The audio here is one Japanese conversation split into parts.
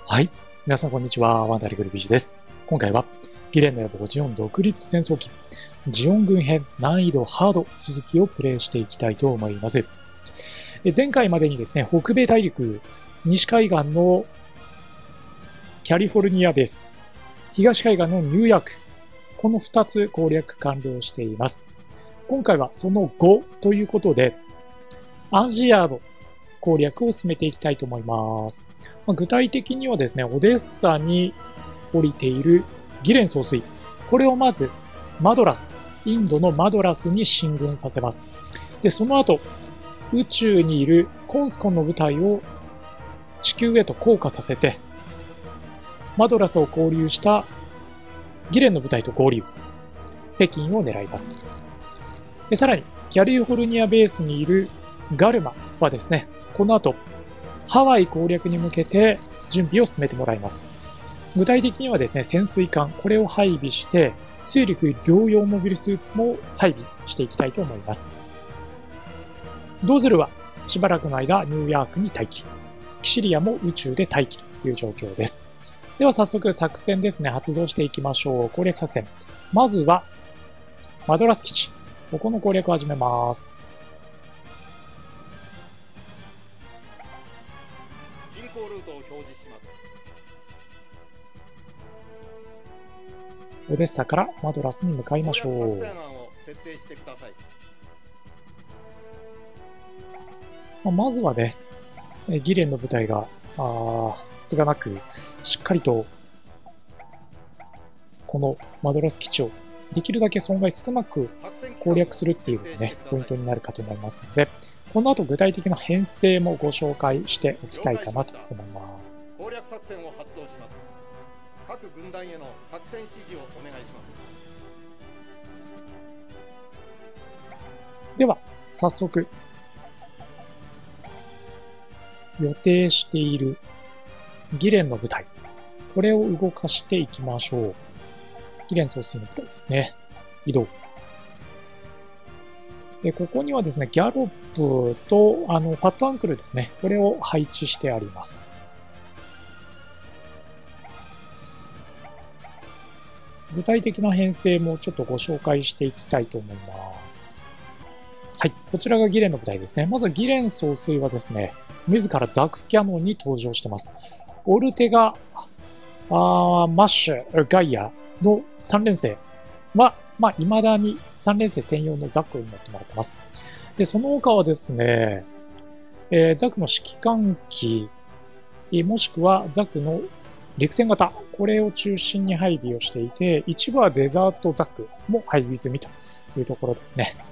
はい。皆さんこんにちは。ワンダリグルビジです。今回は、ギレンの野望ジオン独立戦争記、ジオン軍編難易度ハード続きをプレイしていきたいと思います。前回までにですね、北米大陸、西海岸のキャリフォルニアベース、東海岸のニューヨーク、この2つ攻略完了しています。今回はその5ということで、アジアの攻略を進めていきたいと思います。具体的にはですね、オデッサに降りているギレン総帥、これをまずマドラス、インドのマドラスに進軍させます。で、その後、宇宙にいるコンスコンの部隊を地球へと降下させて、マドラスを交流したギレンの部隊と合流、北京を狙います。で、さらに、キャリフォルニアベースにいるガルマはですね、この後、ハワイ攻略に向けて準備を進めてもらいます。具体的にはですね、潜水艦、これを配備して、水陸両用モビルスーツも配備していきたいと思います。ドーズルはしばらくの間、ニューヨークに待機。キシリアも宇宙で待機という状況です。では早速作戦ですね、発動していきましょう。攻略作戦。まずは、マドラス基地。ここの攻略を始めます。 進行ルートを表示します。 オデッサからマドラスに向かいましょう。 作戦案を設定してください。 まずはね、ギレンの部隊が、つつがなく、しっかりと、このマドラス基地をできるだけ損害少なく攻略するっていうのがね、ポイントになるかと思いますので、この後具体的な編成もご紹介しておきたいかなと思います。 攻略作戦を発動します。各軍団への作戦指示をお願いします。 では、早速、予定しているギレンの部隊、これを動かしていきましょう。ギレン総帥の部隊ですね。移動。で、ここにはですね、ギャロップと、ファットアンクルですね。これを配置してあります。具体的な編成もちょっとご紹介していきたいと思います。はい。こちらがギレンの部隊ですね。まずギレン総帥はですね、自らザクキャノンに登場してます。オルテガ、マッシュ、ガイアの3連星は、未だに3連星専用のザクに乗ってもらってます。で、その他はですね、ザクの指揮官機、もしくはザクの陸戦型、これを中心に配備をしていて、一部はデザートザクも配備済みというところですね。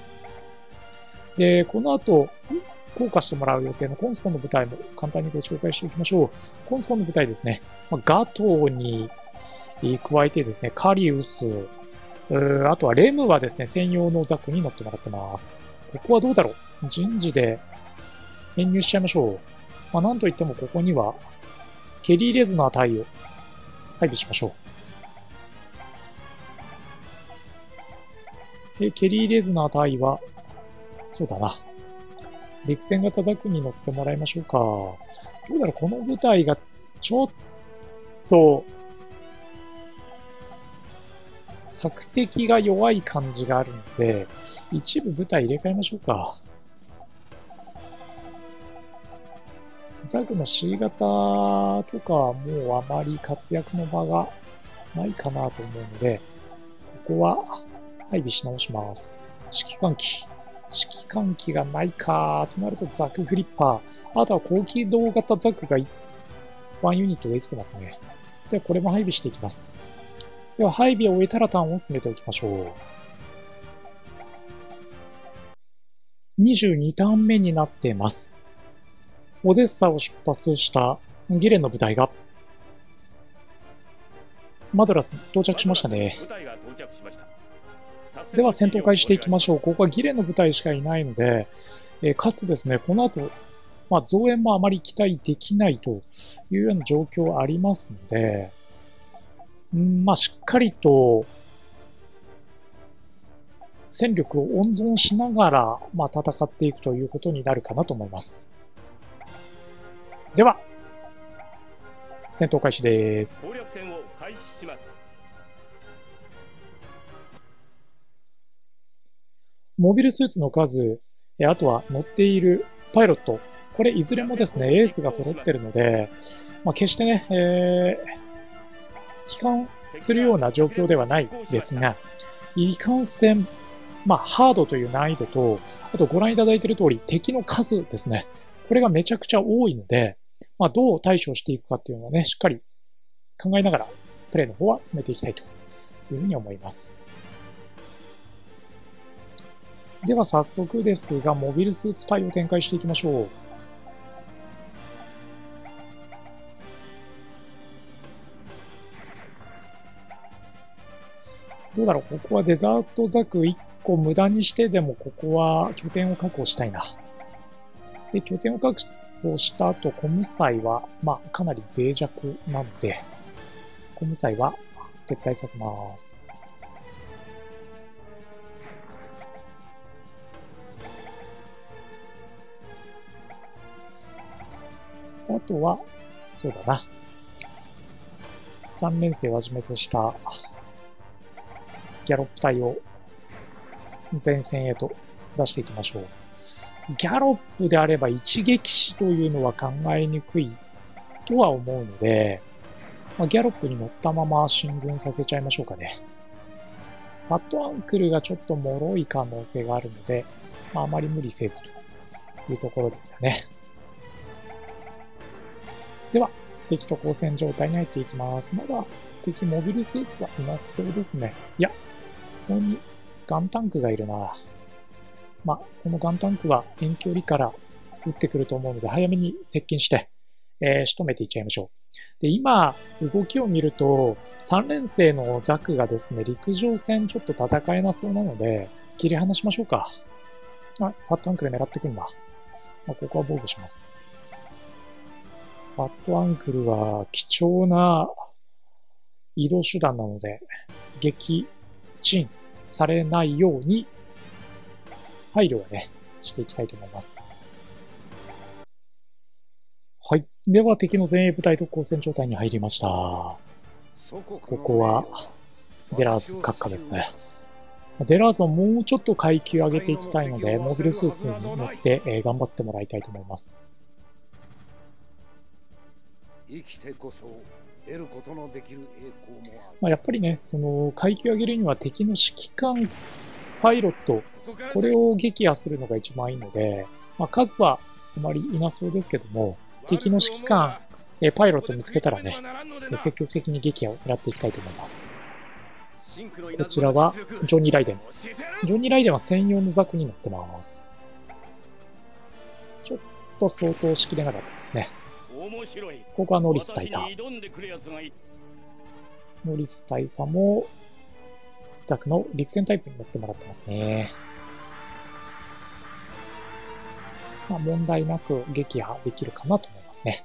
で、この後、降下してもらう予定のコンスコンの部隊も簡単にご紹介しておきましょう。コンスコンの部隊ですね。ガトーに加えてですね、カリウス、あとはレムはですね、専用のザクに乗ってもらってます。ここはどうだろう？人事で編入しちゃいましょう。なんといってもここには、ケリー・レズナー隊を配備しましょう。で、ケリー・レズナー隊は、そうだな。陸戦型ザクに乗ってもらいましょうか。どうだろう、この部隊がちょっと、索敵が弱い感じがあるので、一部部隊入れ替えましょうか。ザクの C 型とかはもうあまり活躍の場がないかなと思うので、ここは配備し直します。指揮官機。指揮官機がないかとなるとザクフリッパー。あとは高機動型ザクが1ユニットできてますね。ではこれも配備していきます。では配備を終えたらターンを進めておきましょう。22ターン目になっています。オデッサを出発したギレンの部隊がマドラスに到着しましたね。では戦闘開始していきましょう。ここはギレンの部隊しかいないので、かつですね、この後、増援もあまり期待できないというような状況はありますので、しっかりと戦力を温存しながら、戦っていくということになるかなと思います。では、 戦闘開始です。 攻略戦を開始します。 モビルスーツの数、あとは乗っているパイロット、これいずれもですね、エースが揃ってるので、決してね、悲観するような状況ではないですが、いかんせん、ハードという難易度と、あとご覧いただいている通り、敵の数ですね。これがめちゃくちゃ多いので、どう対処していくかっていうのをね、しっかり考えながら、プレイの方は進めていきたいというふうに思います。では早速ですが、モビルスーツ隊を展開していきましょう。どうだろう、ここはデザートザク1個無駄にしてでも、ここは拠点を確保したいな。で、拠点を確保した後、コムサイは、かなり脆弱なので、コムサイは撤退させます。あとは、そうだな。3連星をはじめとしたギャロップ隊を前線へと出していきましょう。ギャロップであれば一撃死というのは考えにくいとは思うので、ギャロップに乗ったまま進軍させちゃいましょうかね。ファットアンクルがちょっと脆い可能性があるので、あまり無理せずというところですかね。では、敵と交戦状態に入っていきます。まだ敵モビルスーツはいなそうですね。いや、ここにガンタンクがいるな。このガンタンクは遠距離から撃ってくると思うので、早めに接近して、仕留めていっちゃいましょう。で、今、動きを見ると、3連星のザクがですね、陸上戦ちょっと戦えなそうなので、切り離しましょうか。ファットアンクル狙ってくんだ。ここは防御します。ファットアンクルは貴重な移動手段なので、撃沈されないように配慮はね、していきたいと思います。はい。では敵の前衛部隊と交戦状態に入りました。ここはデラーズ閣下ですね。デラーズはもうちょっと階級上げていきたいので、モビルスーツに乗って、頑張ってもらいたいと思います。 生きてこそ得ることのできる栄光もある。 やっぱりね、その階級上げるには敵の指揮官パイロット、これを撃破するのが一番いいので、数はあまりいなそうですけども、敵の指揮官、パイロット見つけたらね、積極的に撃破を狙っていきたいと思います。こちらはジョニー・ライデン。ジョニー・ライデンは専用のザクに乗ってます。ちょっと相当しきれなかったですね。ここはノリス大佐。ノリス大佐もザクの陸戦タイプに乗ってもらってますね。問題なく撃破できるかなと思いますね。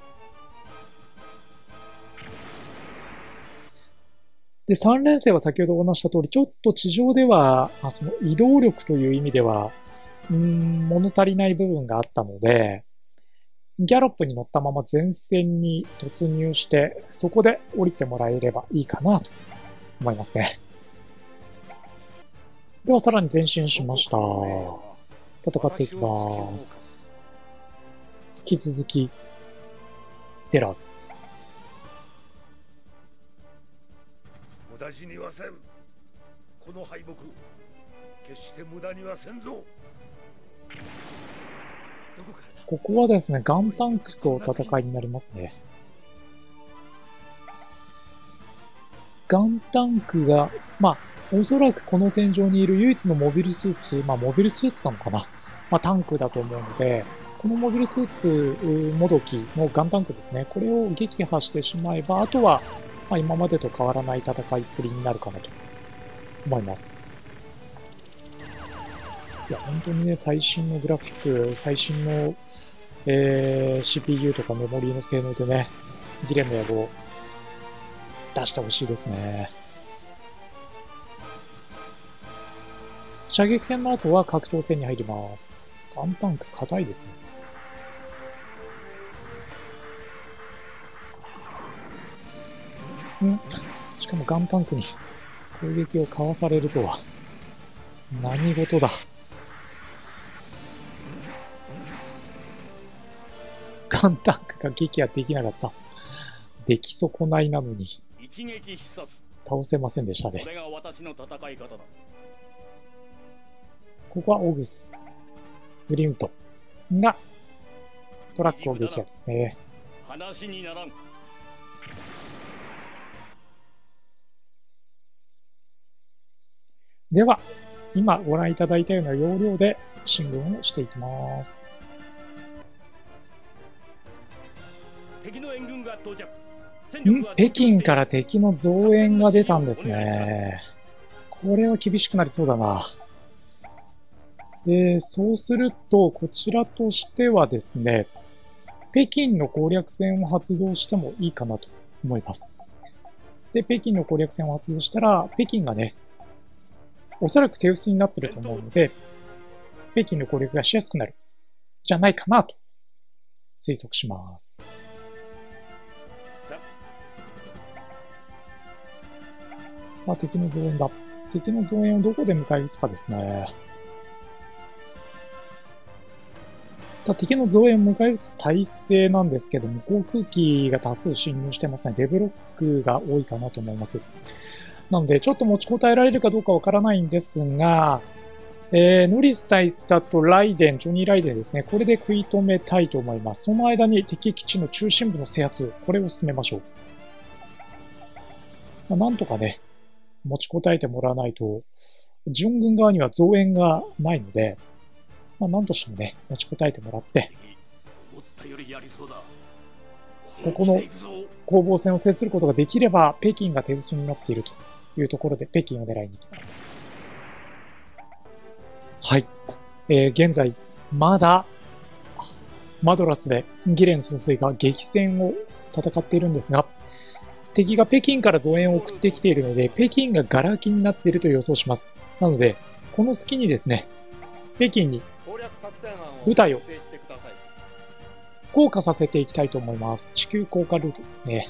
で、3連星は先ほどお話した通り、ちょっと地上では、その移動力という意味では、物足りない部分があったので、ギャロップに乗ったまま前線に突入して、そこで降りてもらえればいいかなと思いますね。ではさらに前進しました。戦っていきます。引き続き、デラーズ。 無駄死にはせん。この敗北、決して無駄にはせんぞ。 ここはですね、ガンタンクと戦いになりますね。ガンタンクが、おそらくこの戦場にいる唯一のモビルスーツ、モビルスーツなのかな。タンクだと思うので、このモビルスーツもどきのガンタンクですね。これを撃破してしまえば、あとは、今までと変わらない戦いっぷりになるかなと思います。いや、本当にね、最新のグラフィック、最新の、CPU とかメモリーの性能でね、ギレンの野望出してほしいですね。射撃戦の後は格闘戦に入ります。ガンタンク硬いですね。 しかもガンタンクに攻撃をかわされるとは。何事だ。ガンタンクが撃破できなかった。出来損ないなのに一撃必殺。 倒せませんでしたね。 これが私の戦い方だ。 ここはオグス、グリムトがトラックを撃破ですね。 話にならん。 では、今ご覧いただいたような要領で進軍をしていきます。 敵の援軍が到着。 北京から敵の増援が出たんですね。これは厳しくなりそうだな。そうすると、こちらとしてはですね、北京の攻略戦を発動してもいいかなと思います。で、北京の攻略戦を発動したら、北京がね、おそらく手薄になってると思うので、北京の攻略がしやすくなる、じゃないかなと推測します。さあ、敵の増援だ。敵の増援をどこで迎え撃つかですね。さあ、敵の増援を迎え撃つ体制なんですけども、航空機が多数侵入してますね。デブロックが多いかなと思います。なので、ちょっと持ちこたえられるかどうかわからないんですが、ノリス大佐とライデン、ジョニー・ライデンですね。これで食い止めたいと思います。その間に敵基地の中心部の制圧、これを進めましょう。なんとかね、持ちこたえてもらわないと、準軍側には増援がないので、なんとしてもね、持ちこたえてもらって、ここの攻防戦を制することができれば、北京が手薄になっているというところで、北京を狙いに行きます。はい。現在、まだ、マドラスでギレン総帥が激戦を戦っているんですが、敵が北京から増援を送ってきているので、北京がガラ空きになっていると予想します。なので、この隙にですね、北京に部隊を降下させていきたいと思います。地球降下ルートですね。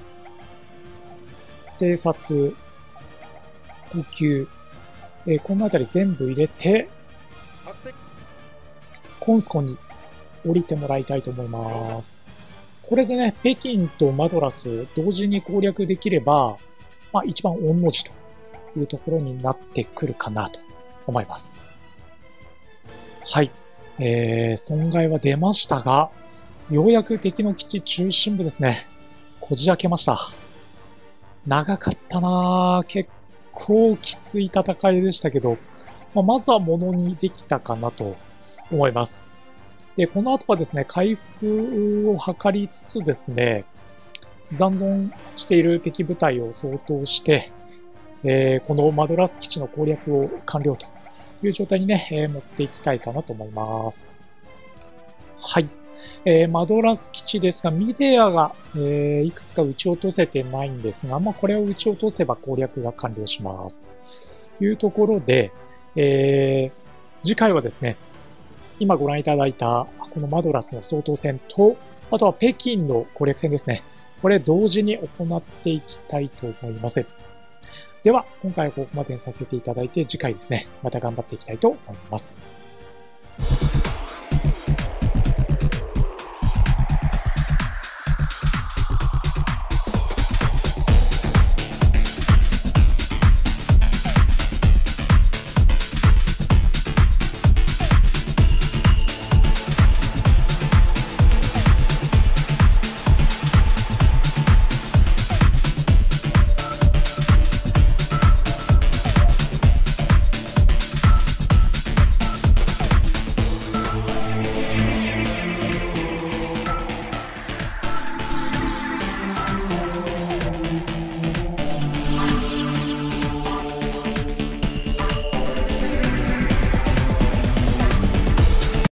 偵察、補給、このあたり全部入れて、コンスコンに降りてもらいたいと思います。これでね、北京とマドラスを同時に攻略できれば、一番御の字というところになってくるかなと思います。はい。損害は出ましたが、ようやく敵の基地中心部ですね、こじ開けました。長かったなぁ。結構きつい戦いでしたけど、まずはものにできたかなと思います。で、この後はですね、回復を図りつつですね、残存している敵部隊を掃討して、このマドラス基地の攻略を完了という状態にね、持っていきたいかなと思います。はい。マドラス基地ですが、ミデアが、いくつか撃ち落とせてないんですが、これを撃ち落とせば攻略が完了します。というところで、次回はですね、今ご覧いただいたこのマドラスの掃討戦と、あとは北京の攻略戦ですね。これ同時に行っていきたいと思います。では、今回はここまでにさせていただいて、次回ですね、また頑張っていきたいと思います。